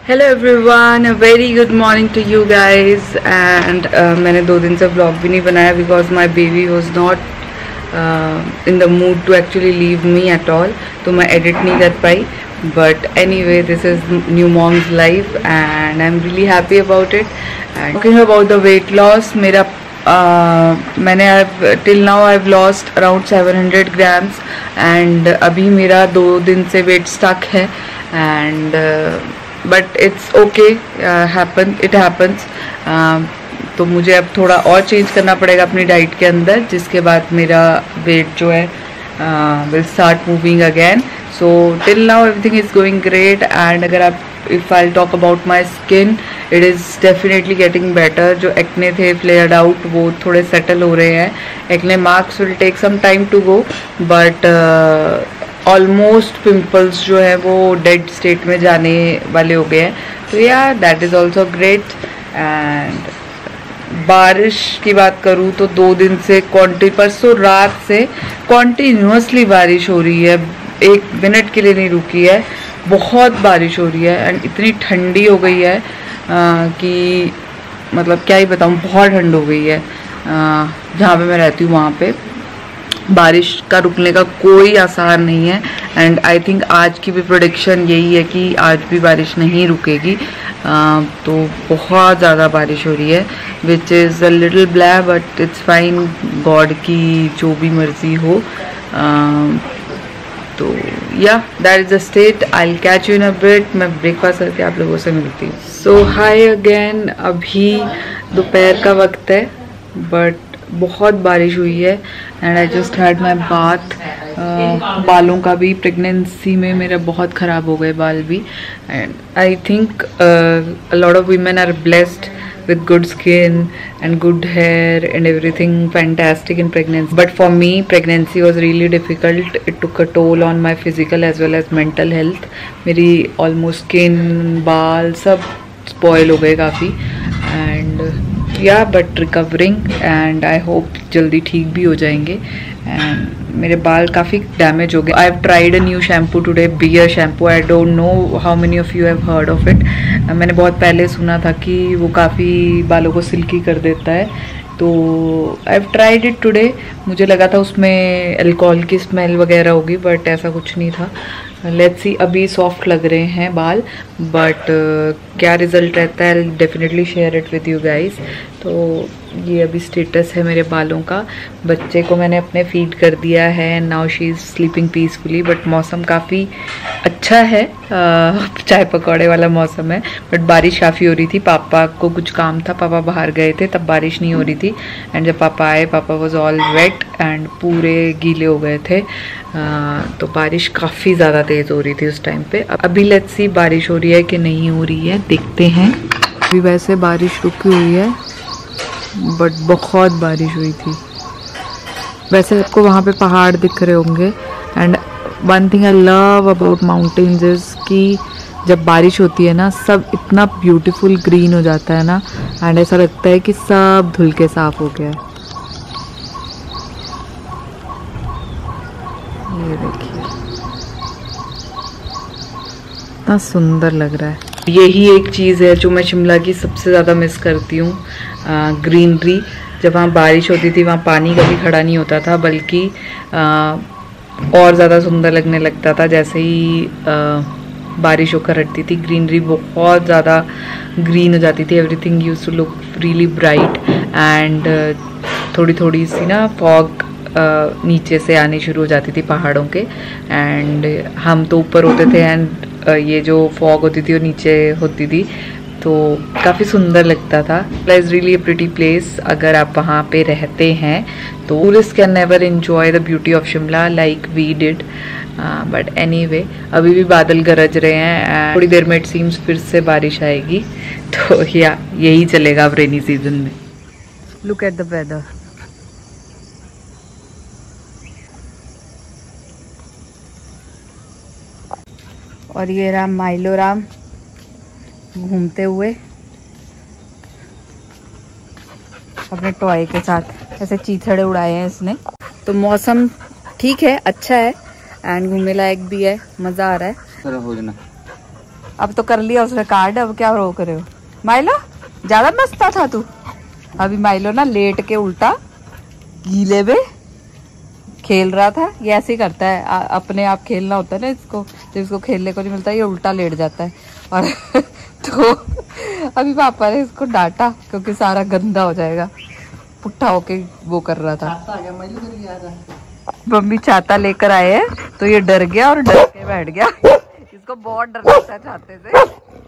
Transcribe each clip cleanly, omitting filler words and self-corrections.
Hello everyone, a very good morning to you guys. And मैंने 2 दिन से vlog भी नहीं बनाया because my baby was not in the mood to actually leave me at all, तो मैं edit नहीं कर पाई। But anyway, this is new moms life and I am really happy about it. And talking about the weight loss, मेरा मैंने till now I have lost around 700 grams and अभी मेरा 2 दिन से वेट स्टक है। And but it's okay, it happens. तो मुझे अब थोड़ा और चेंज करना पड़ेगा अपनी डाइट के अंदर, जिसके बाद मेरा वेट जो है will start moving again. So till now everything is going great. And अगर आप if I talk about my skin, it is definitely getting better. जो एक्ने थे फ्लेयर्ड आउट, वो थोड़े सेटल हो रहे हैं। Acne marks will take some time to go, but almost pimples जो है वो डेड स्टेट में जाने वाले हो गए हैं। तो yeah that is also great. And बारिश की बात करूँ तो 2 दिन से परसों रात से कॉन्टीन्यूसली बारिश हो रही है, 1 मिनट के लिए नहीं रुकी है। बहुत बारिश हो रही है एंड इतनी ठंडी हो गई है कि मतलब क्या ही बताऊँ, बहुत ठंड हो गई है। जहाँ पे मैं रहती हूँ वहाँ पे बारिश का रुकने का कोई आसार नहीं है। एंड आई थिंक आज की भी प्रेडिक्शन यही है कि आज भी बारिश नहीं रुकेगी। तो बहुत ज़्यादा बारिश हो रही है, which is a little black, but it's fine. God की जो भी मर्जी हो। तो yeah that is the state. I will catch you in a bit. मैं ब्रेकफास्ट करके आप लोगों से मिलती हूँ। So hi again. अभी दोपहर का वक्त है बट बहुत बारिश हुई है and I just had my bath. बालों का भी, प्रेगनेंसी में मेरा बहुत ख़राब हो गए बाल भी। And I think a lot of women are blessed with good skin and good hair and everything fantastic in pregnancy, but for me pregnancy was really difficult. It took a toll on my physical as well as mental health. मेरी almost skin, बाल सब spoil हो गए काफ़ी। and yeah, but recovering and I hope जल्दी ठीक भी हो जाएंगे। and मेरे बाल काफ़ी डैमेज हो गए। I have tried a new shampoo today, beer shampoo. I don't know how many of you have heard of it. मैंने बहुत पहले सुना था कि वो काफ़ी बालों को सिल्की कर देता है, तो I have tried it today. मुझे लगा था उसमें अल्कोहल की स्मेल वगैरह होगी, बट ऐसा कुछ नहीं था। Let's see. अभी सॉफ्ट लग रहे हैं बाल, बट क्या रिज़ल्ट रहता है definitely share it with you guys. तो ये अभी स्टेटस है मेरे बालों का। बच्चे को मैंने अपने फीड कर दिया है, now she is sleeping peacefully. But मौसम काफ़ी अच्छा है, चाय पकौड़े वाला मौसम है। बट बारिश काफ़ी हो रही थी। पापा को कुछ काम था, पापा बाहर गए थे, तब बारिश नहीं हो रही थी। एंड जब पापा आए, पापा वॉज ऑल वेट एंड पूरे गीले हो गए थे। तो बारिश काफ़ी ज़्यादा तेज़ हो रही थी उस टाइम पे। अभी लेट्स सी बारिश हो रही है कि नहीं हो रही है, देखते हैं। अभी वैसे बारिश रुकी हुई है बट बहुत बारिश हुई थी। वैसे आपको वहाँ पे पहाड़ दिख रहे होंगे। And one thing I love about mountains is कि जब बारिश होती है ना, सब इतना ब्यूटीफुल ग्रीन हो जाता है ना, एंड ऐसा लगता है कि सब धुल के साफ हो गया है। ये देखिए इतना सुंदर लग रहा है। यही एक चीज़ है जो मैं शिमला की सबसे ज़्यादा मिस करती हूँ, ग्रीनरी। जब वहाँ बारिश होती थी, वहाँ पानी कभी खड़ा नहीं होता था, बल्कि और ज़्यादा सुंदर लगने लगता था जैसे ही बारिश होकर हटती थी। ग्रीनरी बहुत ज़्यादा ग्रीन हो जाती थी, everything used to look really bright. And थोड़ी थोड़ी सी ना फॉग नीचे से आनी शुरू हो जाती थी पहाड़ों के। एंड हम तो ऊपर होते थे एंड ये जो फॉग होती थी वो नीचे होती थी, तो काफ़ी सुंदर लगता था। Is really a pretty place. अगर आप वहाँ पे रहते हैं तो tourist can never enjoy the beauty of Shimla like we did. But anyway, अभी भी बादल गरज रहे हैं। थोड़ी देर में इट सीम्स फिर से बारिश आएगी। तो या यही चलेगा अब रेनी सीजन में। Look at the weather. और ये राम माइलो राम घूमते हुए अपने टॉय के साथ, ऐसे चीथड़े उड़ाए हैं इसने। तो मौसम ठीक है, अच्छा है एंड घूमने लायक भी है, मज़ा आ रहा है। अब तो कर लिया उसने कार्ड, अब क्या रोक रहे हो? माइलो ज्यादा मस्ता था तू। अभी माइलो ना लेट के उल्टा गीले में खेल रहा था। ये ऐसे ही करता है, अपने आप खेलना होता है ना इसको, जब इसको खेलने को नहीं मिलता ये उल्टा लेट जाता है। और तो अभी पापा ने इसको डांटा क्योंकि सारा गंदा हो जाएगा, पुट्ठा होके वो कर रहा था। मम्मी छाता लेकर आए हैं तो ये डर गया और डर के बैठ गया। इसको बहुत डर लगता है छाते से।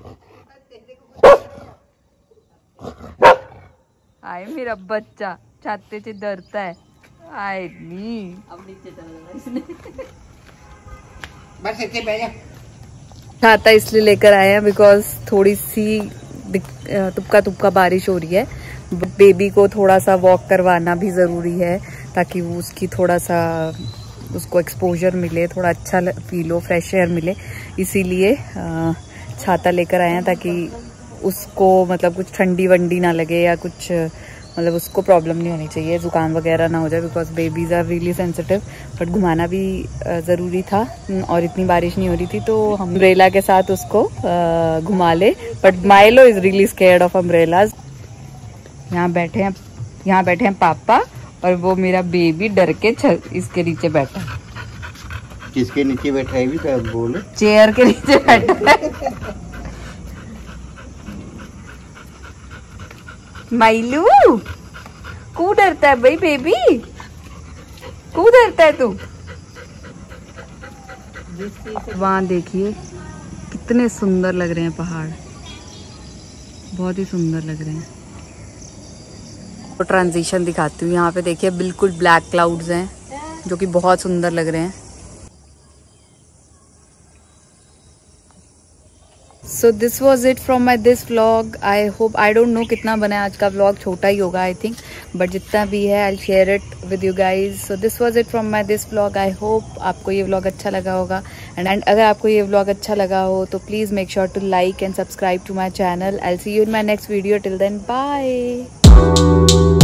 आए मेरा बच्चा छाते से डरता है। आए नहीं, अब नीचे चला इसने। बस इतने बैठ जा। छाता इसलिए लेकर आए हैं बिकॉज थोड़ी सी तुपका तुपका बारिश हो रही है। बेबी को थोड़ा सा वॉक करवाना भी ज़रूरी है ताकि वो उसकी थोड़ा सा उसको एक्सपोजर मिले, थोड़ा अच्छा फील हो, फ्रेश एयर मिले। इसीलिए छाता लेकर आए हैं ताकि उसको मतलब कुछ ठंडी वंडी ना लगे या कुछ मतलब उसको प्रॉब्लम नहीं होनी चाहिए, जुकाम वगैरह ना हो जाए because babies are really sensitive. But घुमाना भी ज़रूरी था और इतनी बारिश नहीं हो रही थी तो हम अम्ब्रेला के साथ उसको घुमा ले। But Milo is really scared of umbrellas. यहाँ बैठे हैं पापा और वो मेरा बेबी डर के इसके नीचे बैठा है। किसके नीचे बैठा है भी तो बोलो। चेयर के नीचे बैठा है। माइलू क्यों डरता है भाई बेबी, क्यों डरता है तू? वहाँ देखिए कितने सुंदर लग रहे हैं पहाड़, बहुत ही सुंदर लग रहे हैं। तो ट्रांजिशन दिखाती हूँ। यहाँ पे देखिए बिल्कुल ब्लैक क्लाउड्स हैं जो कि बहुत सुंदर लग रहे हैं। So this was it from my this vlog. I hope, I don't know कितना बना है आज का व्लॉग, छोटा ही होगा आई थिंक, बट जितना भी है I share it with you guys. So this was it from my this vlog. I hope आपको ये व्लॉग अच्छा लगा होगा एंड अगर आपको ये व्लॉग अच्छा लगा हो तो please make sure to like and subscribe to my channel. I see you in my next video. Till then bye.